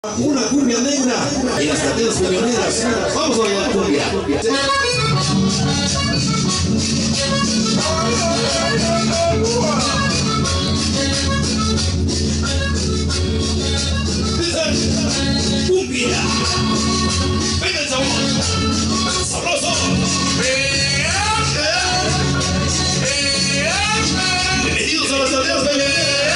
Una cumbia negra y las cadenas peñoneras. Vamos a bailar cumbia. Cumbia. Venga el sabor. Sabroso. Bienvenidos a las cadenas peñoneras.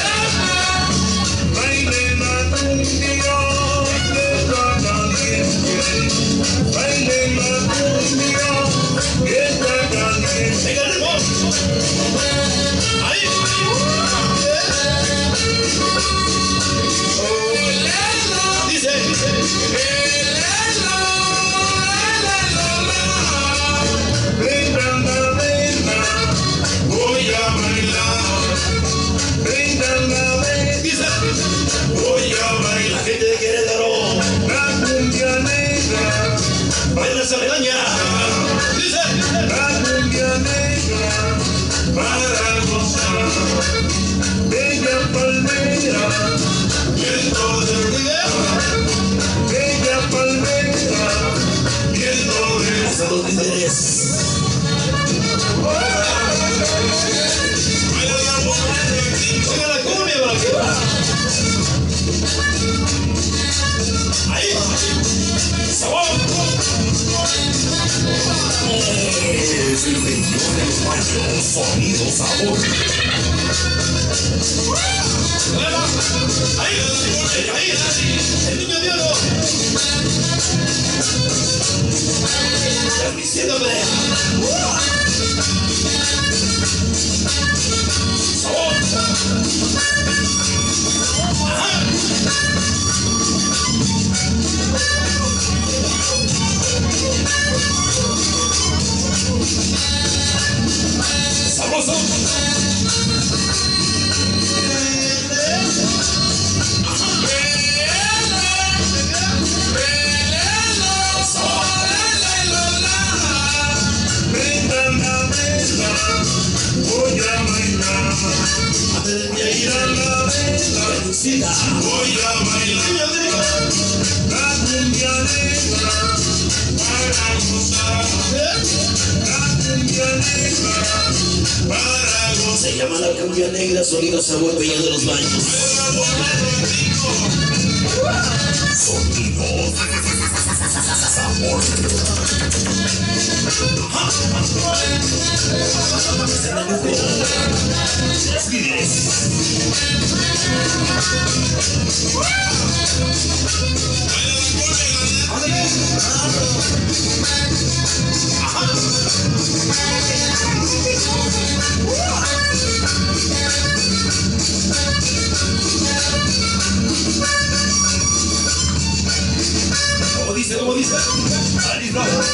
Se regaña. Dice la cumbia negra para gozar, bella palmera, viento del río, bella palmera, viento del interés. Oiga la cumbia, va. Ahí, sabor. Es el señor del español, sonido, sabor. Ahí, el niño Diego. Transmitiéndome. Sabor. Sabroso. Voy a bailar, antes de ir a la vela, voy a bailar la cumbia negra para gozar, la cumbia negra para gozar. Se llama la cumbia negra, sonido, sabor, bella de los baños. Sonido, sabor. Los líderes. ¿Cómo dice? Alice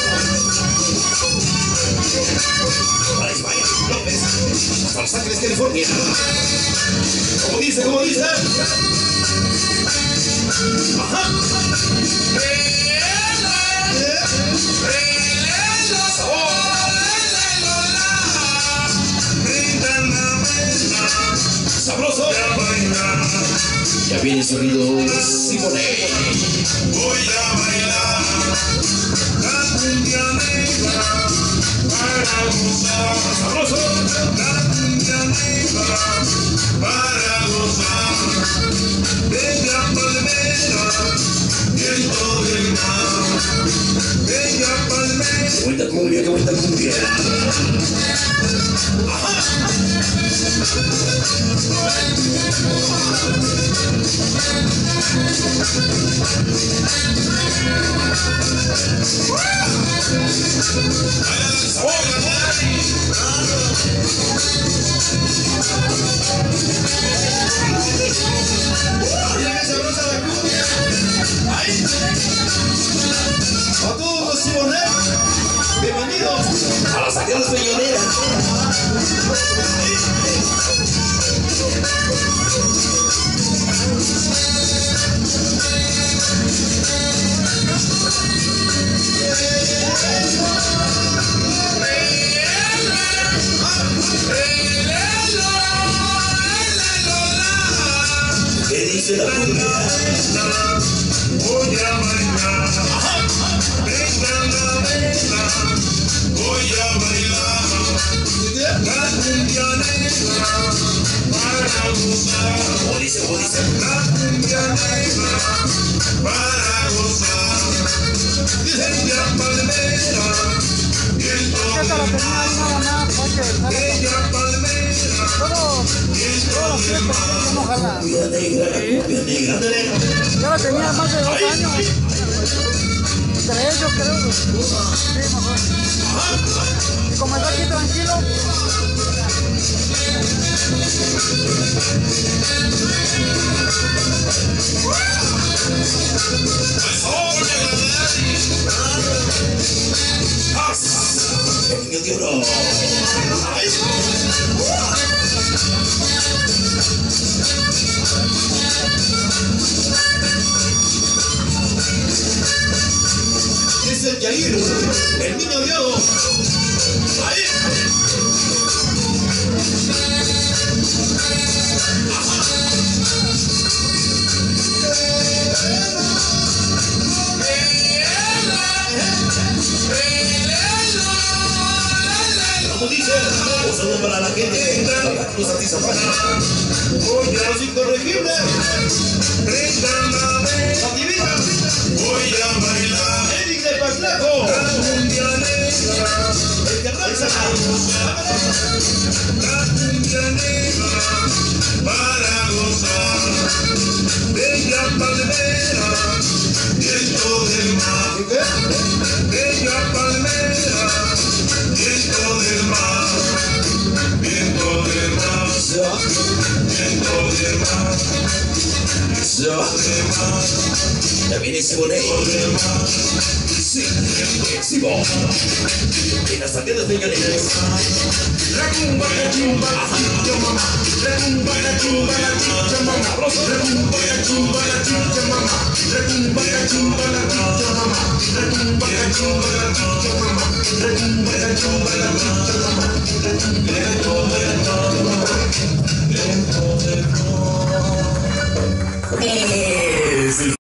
López, hasta Los Ángeles, California. ¿Cómo dice? Ajá. Sabroso. Ya viene el sonido Simone. Voy a bailar la cumbia negra para gozar. Sabroso. La cumbia negra para gozar. Bella palmera, viento del mar. Bella palmera. Qué bonita cumbia, qué bonita cumbia. Ajá. A todos los simoneros, bienvenidos a las cadenas peñoneras. ¿Qué dice la cumbia? voy a bailar la cumbia negra para gozar. ¿Cómo dice? La cumbia negra para gozar. Bella palmera, viento del mar. Bella palmera, viento del mar. Cumbia negra. Yo la tenía más de 2 años. 3 yo creo. Sí, mejor. Y como está aquí tranquilo. El niño de oro. Es el Yair, el niño de oro. Ahí. ¿Cómo dice? Un saludo para la gente de Santa Cruz Atizapán. Voy a Los incorregibles. La divina. voy a bailar Eric de Pazlaco. la cumbia negra. El Carranza. La cumbia negra para gozar. Bella palmera, viento del mar. Bella palmera, viento del mar. Viento del mar, viento del mar, del mar, Ya viene ese boneco. del mar. Sí, exhibo. En las tiendas de Yalex. La cumba, la chumba, la chicha mamá. La cumba, la chumba, la chicha mamá. La cumba, la chumba, la chicha mamá. La cumba, la chumba, la chicha mamá. La cumba, la chumba, la chicha mamá. La cumba, la chumba, la chicha mamá.